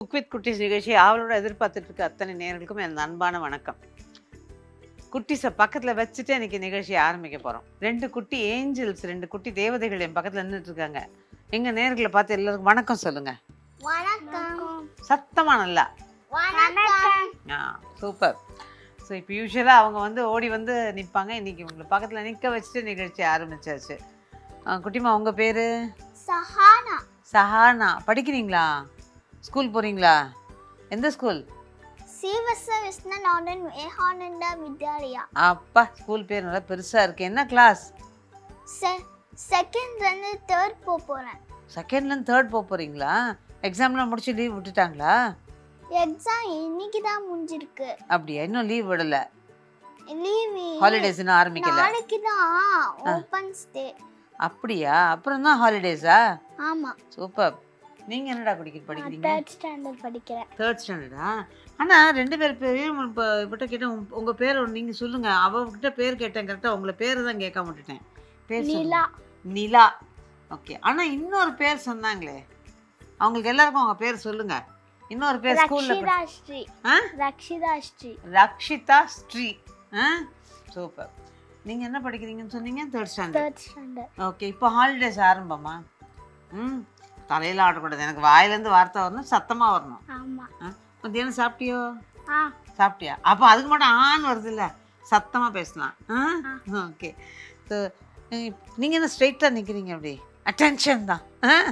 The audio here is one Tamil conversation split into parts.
குக் வித் குட்டீஸ் நிகழ்ச்சி அவளோட எதிர்பார்த்துட்டு இருக்க அத்தனை நேயர்களுக்கும் என் அன்பான வணக்கம். குட்டீஸை பக்கத்தில் வச்சுட்டு இன்னைக்கு நிகழ்ச்சியை ஆரம்பிக்க போகிறோம். 2 குட்டி ஏஞ்சல்ஸ், 2 குட்டி தேவதைகள் என் பக்கத்தில் நின்றுட்டு இருக்காங்க. எங்கள் நேயர்களை பார்த்து எல்லாருக்கும் வணக்கம் சொல்லுங்க. வணக்கம். சத்தமாக நல்லா. வணக்கம். சூப்பர். ஸோ இப்போ யூஸ்வலாக அவங்க ஓடி வந்து நிற்பாங்க. இன்னைக்கு உங்களை பக்கத்தில் நிற்க வச்சுட்டு நிகழ்ச்சி ஆரம்பிச்சாச்சு. குட்டிமா உங்கள் பேர்? சஹானா. சஹானா. படிக்கிறீங்களா? ஸ்கூல் போகிறீங்களா? எந்த ஸ்கூல்? சிவச விஷ்ணநாதன் விவேகானந்தா வித்யாலயா. அப்பா, ஸ்கூல் பேர் நல்லா பெருசாக இருக்குது. என்ன கிளாஸ்? செகண்ட்லேருந்து தேர்ட் போகிறேன். செகண்ட்லேருந்து தேர்ட் போகிறீங்களா? எக்ஸாம்லாம் முடிச்சு லீவ் விட்டுட்டாங்களா? எக்ஸாம் இன்னைக்கு தான் முடிஞ்சிருக்கு. அப்படியா? இன்னும் லீவ் விடலை? லீவ் ஹாலிடேஸ் இன்னும் ஆரம்பிக்கல. நாளைக்கு தான் ஓப்பன்ஸ் டே. அப்படியா? அப்புறம் தான் ஹாலிடேஸா? ஆமாம். சூப்பர். நீங்கள் என்னடா படிக்கிறீங்க? தேர்ட் ஸ்டாண்டர்ட் படிக்கிறேன். தேர்ட் ஸ்டாண்டர்டா? ஆனால் 2 பேர் பேரையும் இப்போ இவட்ட கேட்டேன். உங்கள் பேர் நீங்கள் சொல்லுங்கள். அவகிட்ட பேர் கேட்டேன் கரெக்டாக. உங்களை பேர் தான் கேட்க விட்டுட்டேன். பேர் நிலா. நிலா. ஓகே. ஆனால் இன்னொரு பேர் சொன்னாங்களே, அவங்களுக்கு எல்லாருக்கும் அவங்க பேர் சொல்லுங்க. இன்னொரு பேர் ஸ்கூல்ல ரக்ஷிதா ஸ்ரீ. ரக்ஷிதா ஸ்ரீ. ரக்ஷிதா ஸ்ரீ. சூப்பர். நீங்கள் என்ன படிக்கிறீங்கன்னு சொன்னீங்க? Third standard. ஓகே. இப்போ ஹாலிடேஸ் ஆரம்பமா? தலையில் ஆடக்கூடாது, எனக்கு வாயிலேருந்து வார்த்தை வரணும், சத்தமாக வரணும். ஆமாம். மத்தியானம் சாப்பிட்டியோ? சாப்பிட்டியா? ஆ. அப்போ அதுக்கு மட்டும் ஆன் வருது இல்லை, சத்தமாக பேசலாம். ஓகே. ஸோ நீங்கள் என்ன ஸ்ட்ரெயிட்டாக நிற்கிறீங்க? அப்படி அட்டென்ஷன் தான்.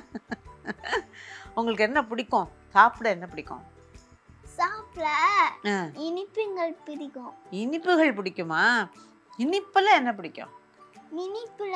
உங்களுக்கு என்ன பிடிக்கும்? சாப்பிட என்ன பிடிக்கும்? சாப்பிட இனிப்புகள் பிடிக்கும். இனிப்புகள் பிடிக்குமா? இனிப்பில் என்ன பிடிக்கும்? இனிப்புல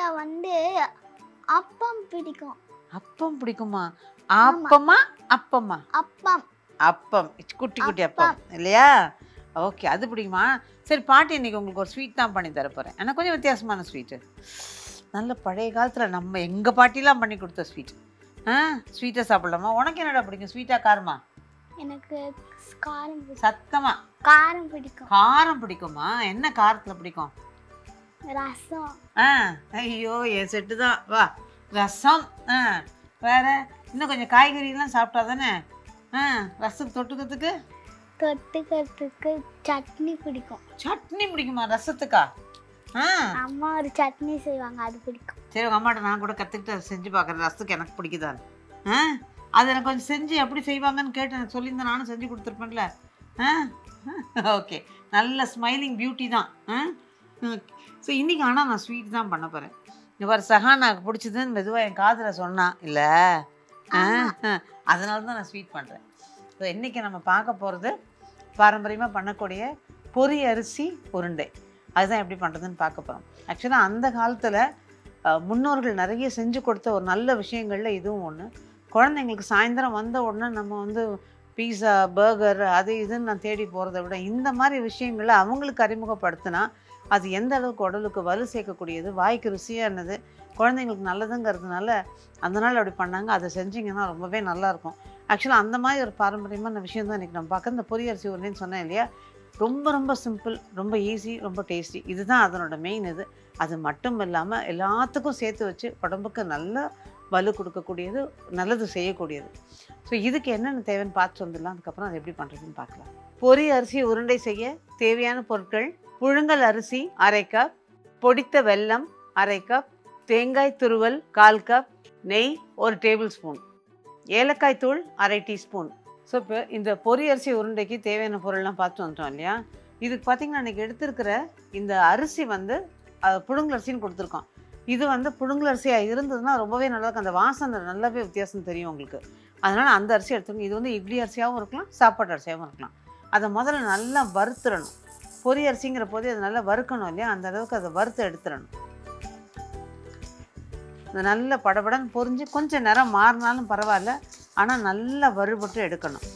அப்பம் பிடிக்கும். அப்பம் பிடிக்குமா? அப்பமா அப்பமா? அப்பம். அப்பம், குட்டி குட்டி அப்பம் இல்லையா? ஓகே, அது பிடிக்குமா? சரி, பாட்டி இன்னைக்கு உங்களுக்கு ஒரு ஸ்வீட் தான் பண்ணி தர போகிறேன். ஆனால் கொஞ்சம் வித்தியாசமான ஸ்வீட்டு. நல்ல பழைய காலத்தில் நம்ம எங்கள் பாட்டிலாம் பண்ணி கொடுத்த ஸ்வீட். ஸ்வீட்டாக சாப்பிடலாமா? உனக்கு என்னடா பிடிக்கும்? ஸ்வீட்டாக காரமா? எனக்கு காரம். சத்தமாக. காரம் பிடிக்கும். காரம் பிடிக்குமா? என்ன காரத்தில் பிடிக்கும்? ரசம். ஐயோ, என் செட்டு தான். வா, ரசம். வேற இன்னும் கொஞ்சம் காய்கறிலாம் சாப்பிட்டா தானே. ரசத்துக்கு தொட்டுக்கிறதுக்கு சட்னி பிடிக்கும். சட்னி பிடிக்குமா ரசத்துக்கா? அம்மா ஒரு சட்னி செய்வாங்க, அது பிடிக்கும். சரி, உங்கள் அம்மாட்ட நான் கூட கற்றுக்கிட்டு அதை செஞ்சு பார்க்குறேன். ரசத்துக்கு எனக்கு பிடிக்குதான். அது எனக்கு கொஞ்சம் செஞ்சு எப்படி செய்வாங்கன்னு கேட்டு எனக்கு சொல்லியிருந்தேன், நானும் செஞ்சு கொடுத்துருப்பேன்ல. ஓகே, நல்ல ஸ்மைலிங் பியூட்டி தான். ஸோ இன்றைக்கி ஆனால் நான் ஸ்வீட் தான் பண்ண போகிறேன். இவர் சஹானாக்கு பிடிச்சதுன்னு மெதுவாக என் காதில் சொன்னான் இல்லை, அதனால தான் நான் ஸ்வீட் பண்ணுறேன். ஸோ இன்றைக்கி நம்ம பார்க்க போகிறது பாரம்பரியமாக பண்ணக்கூடிய பொரி அரிசி உருண்டை. அதுதான் எப்படி பண்ணுறதுன்னு பார்க்க போகிறோம். ஆக்சுவலாக அந்த காலத்தில் முன்னோர்கள் நிறைய செஞ்சு கொடுத்த ஒரு நல்ல விஷயங்களில் இதுவும் ஒன்று. குழந்தைங்களுக்கு சாயந்தரம் வந்த உடனே நம்ம பீஸா, பர்கர், அது இதுன்னு நான் தேடி போகிறத விட இந்த மாதிரி விஷயங்களை அவங்களுக்கு அறிமுகப்படுத்தினா அது எந்த அளவுக்கு உடலுக்கு வலு சேர்க்கக்கூடியது, வாய்க்கு ருசியானது, குழந்தைங்களுக்கு நல்லதுங்கிறதுனால அந்த நாள் அப்படி பண்ணாங்க. அதை செஞ்சிங்கன்னா ரொம்பவே நல்லாயிருக்கும். ஆக்சுவலாக அந்த மாதிரி ஒரு பாரம்பரியமான விஷயம் தான் இன்றைக்கி நம்ம பார்க்க. இந்த பொரி அரிசி உருண்டைன்னு சொன்னேன் இல்லையா, ரொம்ப ரொம்ப சிம்பிள், ரொம்ப ஈஸி, ரொம்ப டேஸ்டி. இதுதான் அதனோட மெயின். அது மட்டும் இல்லாமல் எல்லாத்துக்கும் சேர்த்து வச்சு உடம்புக்கு நல்ல வலு கொடுக்கக்கூடியது, நல்லது செய்யக்கூடியது. ஸோ இதுக்கு என்னென்ன தேவைன்னு பார்த்து வந்துடலாம். அதுக்கப்புறம் அது எப்படி பண்ணுறதுன்னு பார்க்கலாம். பொரி அரிசி உருண்டை செய்ய தேவையான பொருட்கள்: புழுங்கல் அரிசி 1/2 கப், பொடித்த வெல்லம் 1/2 கப், தேங்காய் துருவல் 1/4 கப், நெய் 1 டேபிள் ஸ்பூன், ஏலக்காய் தூள் 1/2 டீஸ்பூன். ஸோ இப்போ இந்த பொரி அரிசி உருண்டைக்கு தேவையான பொருள்லாம் பார்த்து வந்துட்டோம் இல்லையா. இதுக்கு பார்த்திங்கன்னா இன்றைக்கி எடுத்துருக்கிற இந்த அரிசி புழுங்கல் அரிசின்னு கொடுத்துருக்கோம். இது புழுங்கல் அரிசியாக இருந்ததுன்னா ரொம்பவே நல்லாயிருக்கும். அந்த வாசனை நல்லாவே வித்தியாசம் தெரியும் உங்களுக்கு. அதனால் அந்த அரிசி எடுத்துக்கோங்க. இது இட்லி அரிசியாகவும் இருக்கலாம், சாப்பாட்டு அரிசியாகவும் இருக்கலாம். அதை முதல்ல நல்லா வறுத்துடணும். பொரி அரிசிங்கிற போதே அது நல்லா வறுக்கணும் இல்லையா, அந்த அளவுக்கு அதை வறுத்து எடுத்துடணும். இந்த நல்ல படபடன்னு பொரிஞ்சு கொஞ்சம் நேரம் மாறினாலும் பரவாயில்ல, ஆனால் நல்லா வறுபட்டு எடுக்கணும்.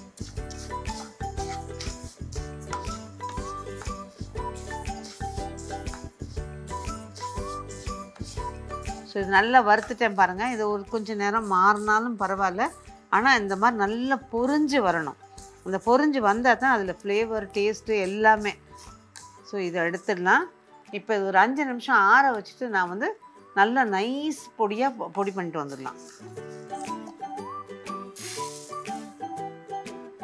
ஸோ இது நல்லா வறுத்துட்டேன் பாருங்கள். இது கொஞ்சம் நேரம் மாறினாலும் பரவாயில்ல, ஆனால் இந்த மாதிரி நல்லா பொரிஞ்சு வரணும். அந்த பொரிஞ்சு வந்தால் தான் அதில் ஃப்ளேவர், டேஸ்ட்டு எல்லாமே. ஸோ இதை எடுத்துடலாம். இப்போ இது ஒரு 5 நிமிஷம் ஆற வச்சுட்டு நான் நல்லா நைஸ் பொடியாக பொடி பண்ணிட்டு வந்துடலாம்.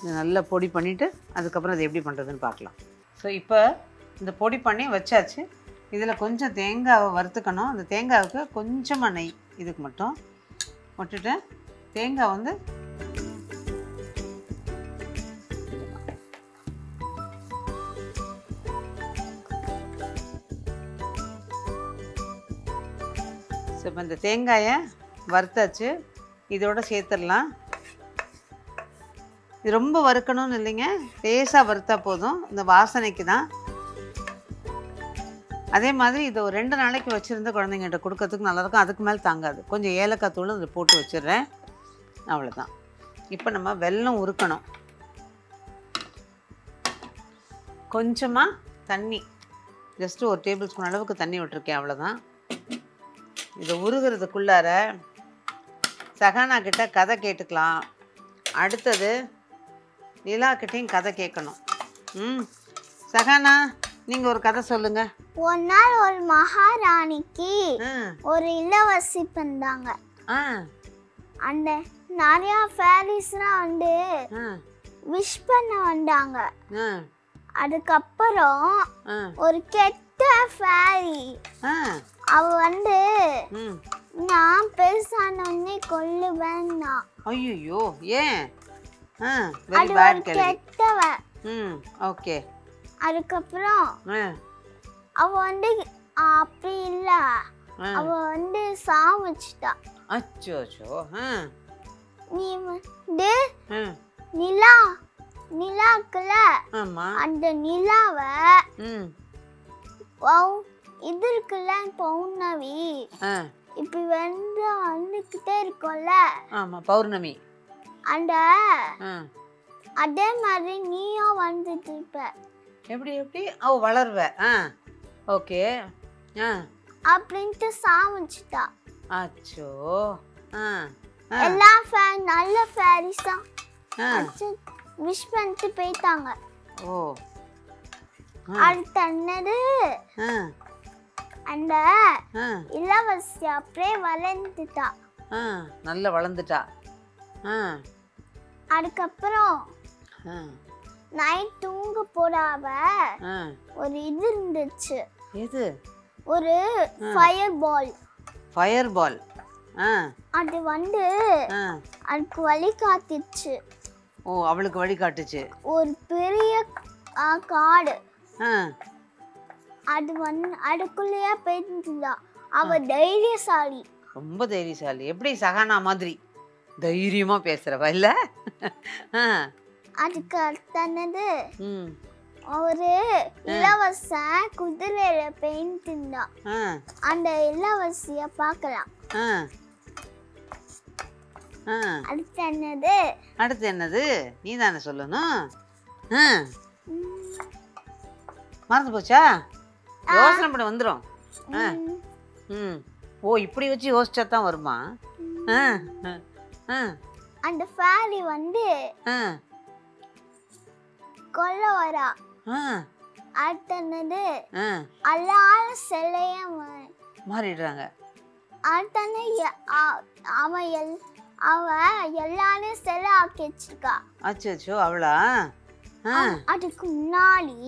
இது நல்லா பொடி பண்ணிவிட்டு அதுக்கப்புறம் அது எப்படி பண்ணுறதுன்னு பார்க்கலாம். ஸோ இப்போ இந்த பொடி பண்ணி வச்சாச்சு. இதில் கொஞ்சம் தேங்காவை வறுத்துக்கணும். அந்த தேங்காவுக்கு கொஞ்சமாக நெய் இதுக்கு மட்டும் விட்டுட்டு தேங்காய் வந்து ஸோ இப்போ இந்த தேங்காயை வறுத்தாச்சு. இதோட சேர்த்துடலாம். இது ரொம்ப வறுக்கணும்னு இல்லைங்க, லேசாக வறுத்தா போதும், இந்த வாசனைக்கு தான். அதே மாதிரி இதை ஒரு 2 நாளைக்கு வச்சுருந்து குழந்தைங்கள்ட்ட கொடுக்கறதுக்கு நல்லாயிருக்கும். அதுக்கு மேலே தாங்காது. கொஞ்சம் ஏலக்காய் தூள் அதில் போட்டு வச்சிடுறேன். அவ்வளோதான். இப்போ நம்ம வெல்லம் உருக்கணும். கொஞ்சமாக தண்ணி, ஜஸ்ட்டு 1 டேபிள் ஸ்பூன் அளவுக்கு தண்ணி விட்டுருக்கேன். அவ்வளோதான். இதை உருகிறதுக்குள்ளார சகானா கிட்ட கதை கேட்டுக்கலாம். அடுத்தது நிலாக்கிட்டையும் கதை கேட்கணும். சகானா, நீங்கள் ஒரு கதை சொல்லுங்கள். ஒரு நாள் ஒரு மகாராணிக்கு ஒரு இளவரசி பிறந்தாங்க. அந்த நிறையா ஃபேரிஸ்லாம் வந்து விஷ் பண்ண வந்தாங்க. அதுக்கப்புறம் ஒரு கெட்ட ஃபேரி அவ வந்து நான் பெருசானே கொல்லுவேன்னா. ஐயோ, ஏன்? அது ஒரு கெட்டவ. ஓகே. அதுக்கப்புறம் அவ வந்து அப்படி இல்ல, அவ வந்து சாமிச்சிட்டா. அச்சோ. நீ வந்து நிலாக்குல அந்த நிலாவ இது இருக்குல்ல பௌர்ணமி, இப்படி வந்துகிட்டே இருக்கும்ல. ஆமா, பௌர்ணமி. அந்த அதே மாதிரி நீயும் வந்துட்டு இருப்ப. எப்படி வளர்வ? ஓகே. அப்படின்ட்டு சாமிச்சிட்டா. அச்சோ. எல்லா நல்ல ஃபேரிஸ் தான் விஷ் பண்ணிட்டு போயிட்டாங்க. ஓ. அடுத்து என்னது, அந்த இளவரசி அப்படியே வளர்ந்துட்டா. நல்லா வளர்ந்துட்டா. அதுக்கப்புறம் நைட் தூங்க போடாம ஒரு இது இருந்துச்சு. எது? ஒரு ஃபயர் பால். அது வந்து அதுக்கு வழி காட்டுச்சு. ஓ, அவளுக்கு வழி காட்டுச்சு. ஒரு பெரிய காடு. அது வந்து அதுக்குள்ளேயே போயிருந்தா. அவ தைரியசாலி, ரொம்ப தைரியசாலி. எப்படி சகானா மாதிரி தைரியமா பேசுறவ இல்ல? அதுக்கு அடுத்தது ஒரு இளவரசன் குதிரையில போயிட்டு இருந்தா. அந்த இளவரசிய பார்க்கலாம். அடுத்து என்னது நீ தானே சொல்லணும். மறந்து போச்சா? யோசனை பண்ண வந்துடும். ஓ, இப்படி வச்சு யோசிச்சா தான் வருமா? அந்த ஃபேரி வந்து கொல்ல வரா. அடுத்தது எல்லாரும் சிலைய மாறிடுறாங்க. அடுத்தது அவ எல்லாரும் சிலை ஆக்கி வச்சிருக்கா. அச்சோ, அவளா? அதுக்கு முன்னாடி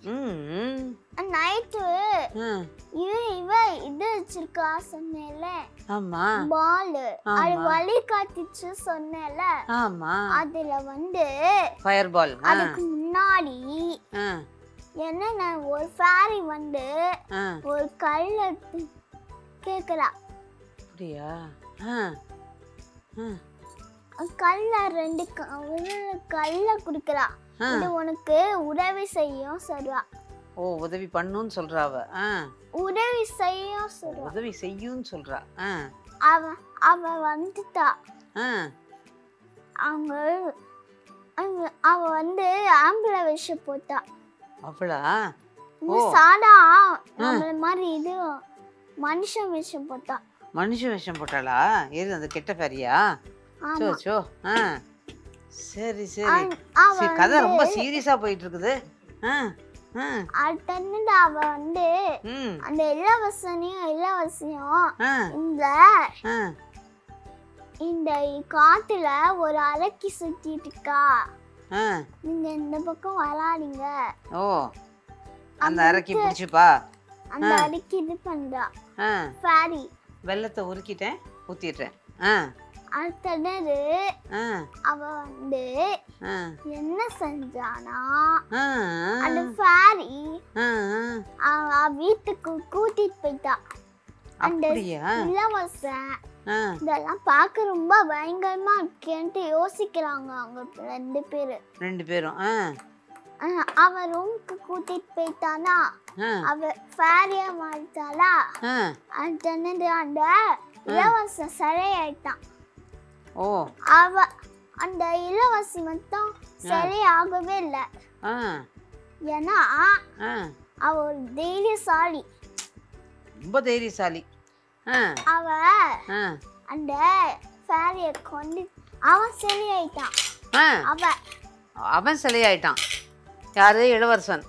நைட்டு இவ இது வச்சிருக்கா சொன்னேல. ஆமா, பால். அது வழி காட்டிச்சு சொன்னேல. ஆமா, அதுல வந்து ஃபயர் பால். அதுக்கு முன்னாடி என்ன, ஒரு ஃபேரி வந்து ஒரு கல் எடுத்து கேக்குறா. அப்படியா? கல்ல 2 கல்ல குடுக்குறா. இது உனக்கு உதவி செய்யும் சொல்றா. ஓ, உதவி பண்ணுன்னு சொல்றா அவ. உதவி செய்யும் சொல்றா. உதவி செய்யும்னு சொல்றா. அவ வந்துட்டா. அவ வந்து ஆம்பளை வேஷம் போட்டா. அவளா? சாதா நம்மள மாதிரி இது மனுஷன் வேஷம் போட்டா. மனுஷன் வேஷம் போட்டாளா? ஏது அந்த கெட்ட ஃபேரியா? சோ. சரி. கதை ரொம்ப சீரியஸா போயிட்டு இருக்குது. அடுத்தது அவ வந்து அந்த இளவரசியும் இந்த காட்டுல ஒரு அலக்கி சுத்திட்டு இருக்கா. நீங்க இந்த பக்கம் வராதீங்க. ஓ அந்த அரைக்கி பிடிச்சிப்பா. அந்த அரைக்கி இது பண்றா. ஃபேரி. வெள்ளத்தை உருக்கிட்டேன் ஊத்திட்டேன். அடுத்தது அவ வந்து என்ன செஞ்சானா அந்த ஃபேரி வீட்டுக்கு கூட்டிட்டு போயிட்டா. அந்த இளவரசன் இதெல்லாம் பார்க்க ரொம்ப பயங்கரமா இருக்கேன்ட்டு யோசிக்கிறாங்க அவங்க ரெண்டு பேரும். அவ ரூமுக்கு கூட்டிட்டு போயிட்டானா அவ ஃபேரியா மாறிட்டாளா. அடுத்தது அந்த இளவரசன் சிறையாயிட்டான். அவ அந்த இளவரசி மட்டும் சரியாகவே இல்லை. ஏன்னா அவ ஒரு தைரியசாலி, ரொம்ப தைரியசாலி. அவ அந்த ஃபேரிய கொண்டு அவன் சிலையாயிட்டான். அவன் சிலையாயிட்டான். யாரு? இளவரசன்.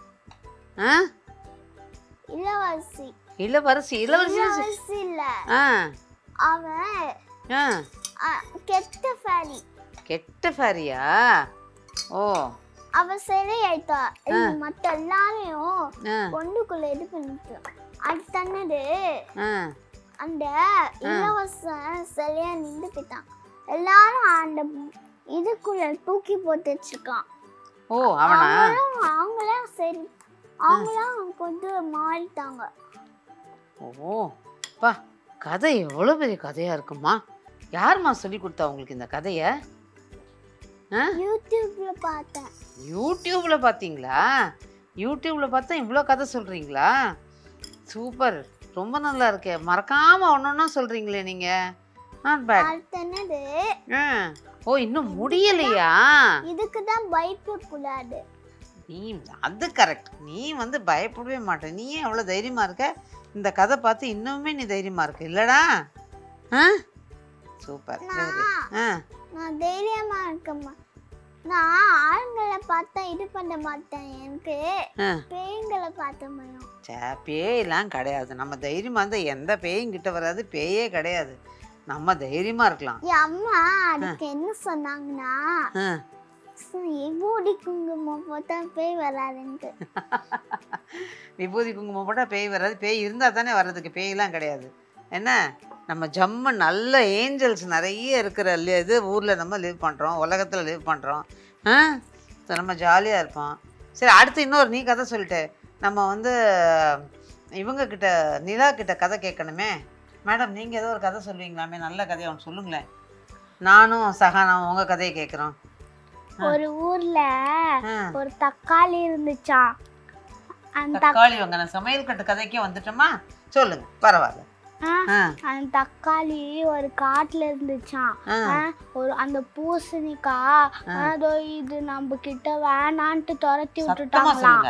இளவரசி இளவரசி இளவரசி இல்ல, அவன் கெட்ட ஃபேரி. கெட்ட ஃபேரியா? ஓ அவ சிலையாயிட்டா. மற்ற எல்லாரையும் ஒன்றுக்குள்ள இது பண்ணிட்டு அடுத்தது அந்த இளவரசன் சிலையா நின்று போயிட்டான். எல்லாரும் அந்த இதுக்குள்ள தூக்கி போட்டு வச்சிருக்கான். அவங்களாம் சரி அவங்களாம் கொஞ்சம் மாறிட்டாங்க. பா கதை எவ்வளோ பெரிய கதையா இருக்குமா? யாருமா சொல்லி கொடுத்தா உங்களுக்கு இந்த கதையை? யூடியூப்ல பார்த்தேன். யூடியூப்ல பார்த்தீங்களா? யூடியூப்ல பார்த்தா இவ்வளோ கதை சொல்றீங்களா? சூப்பர், ரொம்ப நல்லா இருக்கே. மறக்காம ஒன்னொன்னா சொல்றீங்களே நீங்க. Not bad. ஓ இன்னும் முடியலையா? இதுக்கு தான் பயப்படக்கூடாது. நீ அது கரெக்ட். நீ வந்து பயப்படவே மாட்டே. நீ ஏன் அவ்வளோ தைரியமா இருக்க? இந்த கதை பார்த்து இன்னுமே நீ தைரியமா இருக்க இல்லடா? சூப்பர். நான் தைரியமா இருக்கேம்மா. நான் ஆளுங்களை பார்த்தா இது பண்ண மாட்டேன். எனக்கு பேய்களை பார்த்த பயம். பேயெல்லாம் கிடையாது. நம்ம தைரியமா இருந்தா எந்த பேயும் கிட்ட வராது. பேயே கிடையாது. நம்ம தைரியமா இருக்கலாம். என் அம்மா அதுக்கு என்ன சொன்னாங்கன்னா விபூதி குங்குமம் போட்டா பேய் வராதுன்ட்டு. விபூதி குங்குமம் போட்டா பேய் வராது. பேய் இருந்தா தானே வர்றதுக்கு. பேயெல்லாம் கிடையாது. என்ன நம்ம ஜம்மு நல்ல ஏஞ்சல்ஸ் நிறைய இருக்கிற இது ஊரில் நம்ம லிவ் பண்ணுறோம், உலகத்தில் லிவ் பண்ணுறோம். நம்ம ஜாலியாக இருப்போம். சரி, அடுத்து இன்னொரு நீ கதை சொல்லிட்டு நம்ம வந்து இவங்கக்கிட்ட நிலா கிட்ட கதை கேட்கணுமே. மேடம் நீங்கள் ஏதோ ஒரு கதை சொல்லுவீங்களாமே, நல்ல கதையை அவன் சொல்லுங்களேன். நானும் சகானாவும் உங்கள் கதையை கேட்குறோம். ஒரு ஊரில் ஒரு தக்காளி இருந்துச்சா. அந்த தக்காளி வாங்க சமையல் கட்டு கதைக்கே வந்துட்டோமா? சொல்லுங்க, பரவாயில்ல. அந்த தக்காளி ஒரு காட்டுல இருந்துச்சான். அந்த பூசணிக்காய் இது நம்ம கிட்ட வேணான்ட்டு துரத்தி விட்டுட்டாங்களாம்.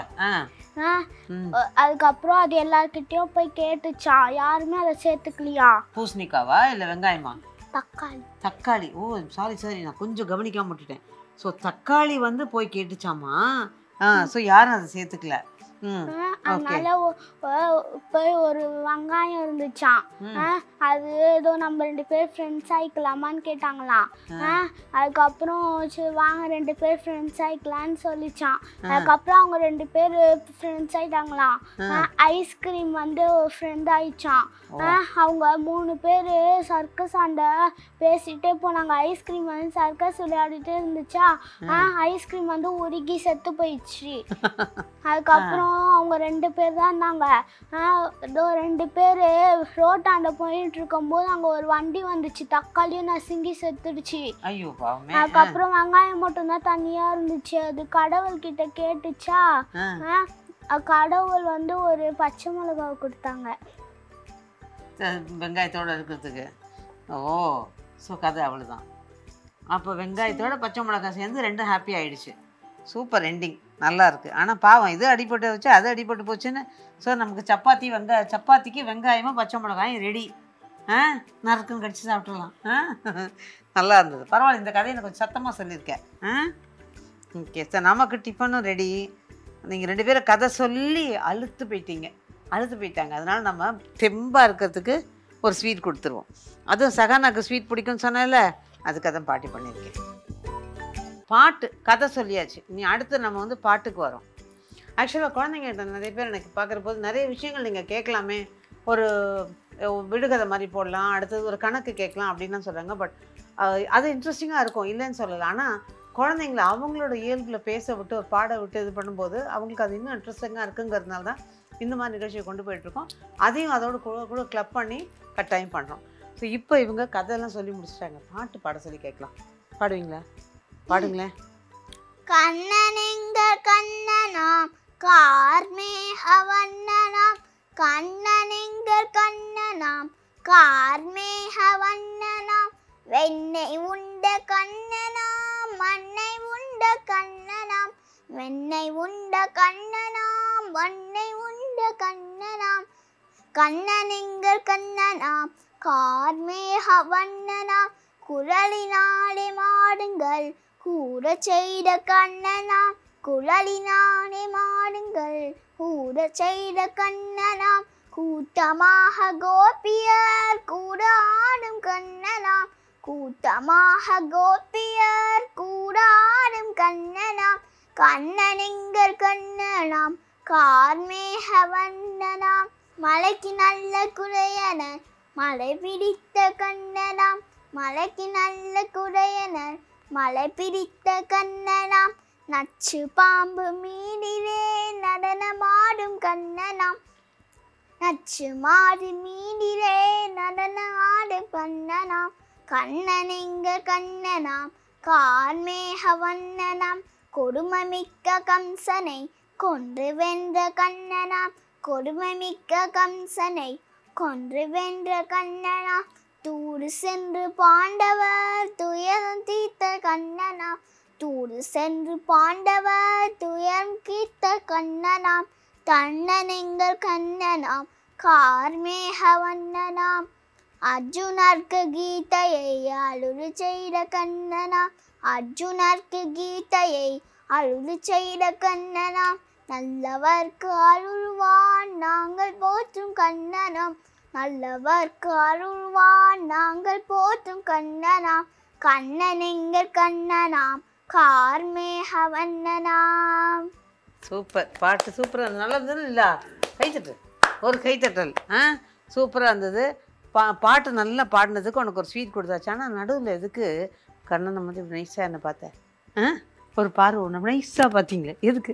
அதுக்கப்புறம் அது எல்லார்கிட்டயும் போய் கேட்டுச்சான். யாருமே அதை சேர்த்துக்கலையா. பூசணிக்காவா இல்ல வெங்காயமா? தக்காளி. தக்காளி. ஓ சாரி நான் கொஞ்சம் கவனிக்காம விட்டுட்டேன். ஸோ தக்காளி வந்து போய் கேட்டுச்சாமா. ஸோ யாரும் அதை சேர்த்துக்கல. அதனால போய் ஒரு வெங்காயம் இருந்துச்சான். அது ஏதோ நம்ம 2 பேர் ஃப்ரெண்ட்ஸ் ஆயிக்கலாமான்னு கேட்டாங்களாம். அதுக்கப்புறம் சரி வாங்க 2 பேர் ஃப்ரெண்ட்ஸ் ஆயிக்கலான்னு சொல்லிச்சான். அதுக்கப்புறம் அவங்க 2 பேர் ஃப்ரெண்ட்ஸ் ஆயிட்டாங்களாம். ஐஸ்கிரீம் வந்து ஒரு ஃப்ரெண்ட் ஆயிடுச்சான். அவங்க 3 பேர் சர்க்கஸ் ஆண்ட பேசிட்டே போனாங்க. ஐஸ்கிரீம் வந்து சர்க்கஸ் விளையாடிட்டே இருந்துச்சா. ஐஸ்கிரீம் வந்து உருகி செத்து போயிடுச்சு. அதுக்கப்புறம் அவங்க 2 பேர் தான் இருந்தாங்க. ஏதோ 2 பேர் ரோட்டாண்ட போயிட்டு இருக்கும்போது அங்கே ஒரு வண்டி வந்துச்சு. தக்காளியும் நசுங்கி செத்துடுச்சு. அதுக்கப்புறம் வெங்காயம் மட்டும்தான் தனியா இருந்துச்சு. அது கடவுள் கிட்ட கேட்டுச்சா. கடவுள் வந்து ஒரு பச்சை மிளகாவை கொடுத்தாங்க வெங்காயத்தோட இருக்கிறதுக்கு. ஓ ஸோ கதை அவ்வளோதான். அப்போ வெங்காயத்தோட பச்சை மிளகாய் சேர்ந்து 2 ஹாப்பி ஆயிடுச்சு. சூப்பர் எண்டிங், நல்லா இருக்குது. ஆனால் பாவம் இது அடிபட்டு வச்சு அது அடிபட்டு போச்சுன்னு. ஸோ நமக்கு சப்பாத்திக்கு வெங்காயமும் பச்சை மிளகாயும் ரெடி. நறுக்குன்னு கடிச்சு சாப்பிட்றலாம். நல்லா இருந்தது, பரவாயில்ல. இந்த கதையை நான் கொஞ்சம் சத்தமாக சொல்லியிருக்கேன். ஓகே சார், நமக்கு டிஃபனும் ரெடி. நீங்கள் 2 பேரும் கதை சொல்லி அழுத்து போயிட்டாங்க. அதனால் நம்ம தெம்பாக இருக்கிறதுக்கு ஒரு ஸ்வீட் கொடுத்துருவோம். அதுவும் சகானாக்கு ஸ்வீட் பிடிக்கும்னு சொன்னேன்ல, அதுக்கு அதான் பாட்டி பண்ணியிருக்கேன். பாட்டு கதை சொல்லியாச்சு. நீ அடுத்து நம்ம வந்து பாட்டுக்கு வரோம். ஆக்சுவலாக குழந்தைங்ககிட்ட நிறைய பேர் எனக்கு பார்க்குற போது நிறைய விஷயங்கள் நீங்கள் கேட்கலாமே, ஒரு விடுகதை மாதிரி போடலாம், அடுத்தது ஒரு கணக்கு கேட்கலாம் அப்படின்லாம் சொல்கிறாங்க. பட் அது இன்ட்ரெஸ்டிங்காக இருக்கும், இல்லைன்னு சொல்லலை. ஆனால் குழந்தைங்கள அவங்களோட இயல்பில் பேச விட்டு ஒரு பாட விட்டு இது பண்ணும்போது அவங்களுக்கு அது இன்னும் இன்ட்ரெஸ்டிங்காக இருக்குங்கிறதுனால தான் இந்த மாதிரி நிகழ்ச்சியை கொண்டு போயிட்டுருக்கோம். அதையும் அதோட கூட கிளப் பண்ணி கட்டாயம் பண்ணுறோம். ஸோ இப்போ இவங்க கதையெல்லாம் சொல்லி முடிச்சிட்டாங்க, பாட்டு பாட சொல்லி கேட்கலாம். பாடுவீங்களா? பாடுங்களேன். கண்ணனெங்க கண்ணனாம் கார்மேக வண்ணனாம், கண்ணனெங்க கண்ணனாம் கார்மேக வண்ணனாம், வெண்ணை உண்ட கண்ணனாம் மண்ணை உண்ட கண்ணனாம், வெண்ணை உண்ட கண்ணனாம் வண்ணை உண்ட கண்ணனாம், கண்ணனெங்கள் கண்ணனாம் கார்மேக வண்ணனாம், குழலினாலே மாடுங்கள் கூற செய்த கண்ணனாம், குழலினாலே மாடுங்கள் கூற செய்த கண்ணனாம், கூட்டமாக கோபியர் கூட ஆடும் கண்ணனாம், கூட்டமாக கோபியர் கூட ஆடும் கண்ணனாம், கண்ணனெங்கள் கண்ணனாம் கார்மேக வண்ணனாம், மலைக்கு நல்ல குறையனர் மலை பிடித்த கண்ணனாம், மலைக்கு நல்ல குறையனர் மலை பிடித்த கண்ணனாம், நச்சு பாம்பு மீனிலே நடனமாடும் கண்ணனாம், நச்சு மாடு மீனிலே நடனமாடும் கண்ணனாம், கண்ணனெங்க கண்ணனாம் கார்மேக வண்ணனாம், கொடுமைமிக்க கம்சனை கொன்று வென்ற கண்ணனாம், கொடுமைமிக்க கம்சனை கொன்று வென்ற கண்ணனாம், தூடு சென்று பாண்டவர் துயரம் தீர்த்த கண்ணனாம், தூடு சென்று பாண்டவர் துயரம் தீர்த்த கண்ணனாம், கண்ணனெங்கள் கண்ணனாம் கார்மேக வண்ணனாம், அர்ஜுனர்க்கு கீதையை அருள் செய்த கண்ணனாம், அர்ஜுனர்க்கு கீதையை அருள் செய்த கண்ணனாம், நல்லவர்க்கு அருள்வான் நாங்கள் போற்றும் கண்ணனாம், நல்லவர்க்கு அருள்வான் நாங்கள் போற்றும் கண்ணனாம், கண்ணனெங்கள் கண்ணனாம் கார்மேக வண்ணனாம். சூப்பர், பாட்டு சூப்பராக இருந்தது. நல்லா இருந்தது இல்லை? கைத்தட்டல், ஒரு கைத்தட்டல். சூப்பராக இருந்தது. பாட்டு நல்லா பாடினதுக்கு உனக்கு ஒரு ஸ்வீட் கொடுத்தாச்சு. ஆனால் நடுவில் எதுக்கு கண்ணனை வந்து நைஸாக என்ன பார்த்தேன்? ஒரு பார்வை ஒன்று நைஸாக பார்த்தீங்களே, எதுக்கு?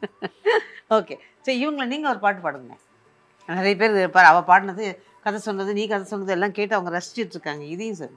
ஓகே, சரி, இவங்களை நீங்கள் ஒரு பாட்டு பாடுங்க. நிறைய பேர் இருப்பார், அவள் பாடினது, கதை சொன்னது, நீ கதை சொன்னது எல்லாம் கேட்டு அவங்க ரசிச்சுட்டு இருக்காங்க. இதையும் சொல்லு.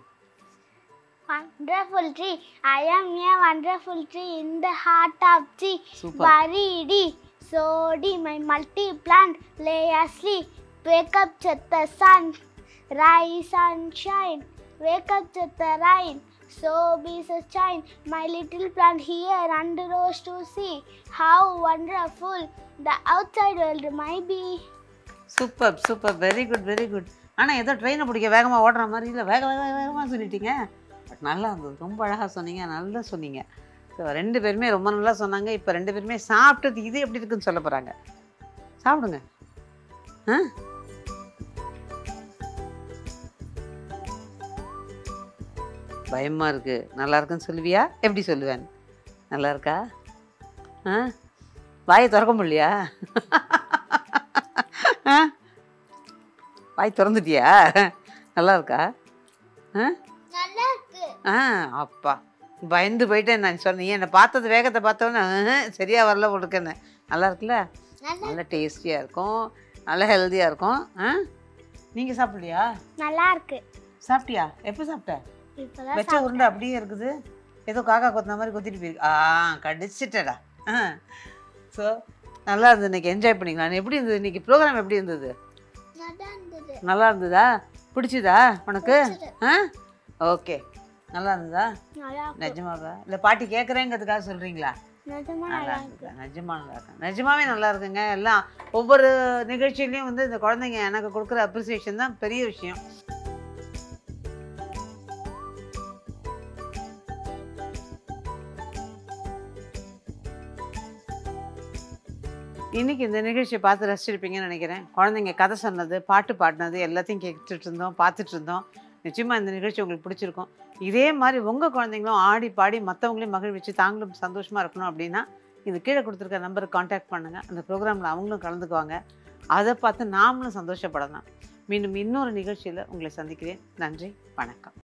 Wonderful tree, I am a wonderful tree in the heart of tree. Buried, sowed my multi-plant, lay asleep, wake up to the sun, rise and shine, wake up to the rain, so be sunshine, my little plant here under rose to see, how wonderful the outside world might be. Super super, very good very good. ஆனால் ஏதோ ட்ரெயினை பிடிக்க வேகமாக ஓடுற மாதிரி இல்லை, வேகமாக சொல்லிட்டீங்க. பட் நல்லா இருந்தது, ரொம்ப அழகாக சொன்னீங்க, நல்லா சொன்னீங்க. ஸோ 2 பேருமே ரொம்ப நல்லா சொன்னாங்க. இப்போ 2 பேருமே சாப்பிட்டது இது எப்படி இருக்குன்னு சொல்ல போகிறாங்க. சாப்பிடுங்க. பயமாக இருக்குது. நல்லா இருக்குன்னு சொல்லுவியா? எப்படி சொல்லுவேன்? நல்லா இருக்கா? வாயை திறக்க முடியலையா? வாய் திறந்துட்டியா? நல்லா இருக்கா? அப்பா பயந்து போயிட்டேன். நான் சொன்னேன், என்னை பார்த்தது வேகத்தை பார்த்தோன்னே சரியாக வரல கொடுக்கன்னு. நல்லா இருக்குல்ல? நல்லா டேஸ்டியாக இருக்கும், நல்லா ஹெல்த்தியாக இருக்கும். நீங்கள் சாப்பிடலையா? நல்லா இருக்கு. சாப்பிட்டியா? எப்போ சாப்பிட்ட? வச்ச உருண்டை அப்படியே இருக்குது, ஏதோ காக்கா கொத்தின மாதிரி கொத்திட்டு போயிருக்கு. கடிச்சிட்டடா. ஸோ நல்லா இருந்தது, இன்னைக்கு என்ஜாய் பண்ணிக்கலாம். எப்படி இருந்தது இன்னைக்கு ப்ரோக்ராம்? எப்படி இருந்தது? நல்லா இருந்ததா? பிடிச்சதா உனக்கு? ஓகே, நல்லா இருந்ததா? நிஜமாவா இல்லை பாட்டி கேட்குறேங்கிறதுக்காக சொல்கிறீங்களா? நல்லா இருக்குதா? நிஜமா நல்லா இருக்கேன், நிஜமாவே நல்லா இருக்குங்க. எல்லாம் ஒவ்வொரு நிகழ்ச்சியிலையும் வந்து இந்த குழந்தைங்க எனக்கு கொடுக்குற அப்ரிசியேஷன் தான் பெரிய விஷயம். இன்றைக்கி இந்த நிகழ்ச்சியை பார்த்து ரசிச்சிருப்பீங்கன்னு நினைக்கிறேன். குழந்தைங்க கதை சொன்னது, பாட்டு பாடினது எல்லாத்தையும் கேட்டுட்டு இருந்தோம், பார்த்துட்டு இருந்தோம். நிச்சயமாக இந்த நிகழ்ச்சி உங்களுக்கு பிடிச்சிருக்கும். இதே மாதிரி உங்கள் குழந்தைங்களும் ஆடி பாடி மற்றவங்களையும் மகிழ்விச்சு தாங்களும் சந்தோஷமாக இருக்கணும் அப்படின்னா இது கீழே கொடுத்துருக்க நம்பருக்கு காண்டாக்ட் பண்ணுங்கள். அந்த ப்ரோக்ராமில் அவங்களும் கலந்துக்குவாங்க. அதை பார்த்து நாமளும் சந்தோஷப்படலாம். மீண்டும் இன்னொரு நிகழ்ச்சியில் உங்களை சந்திக்கிறேன். நன்றி, வணக்கம்.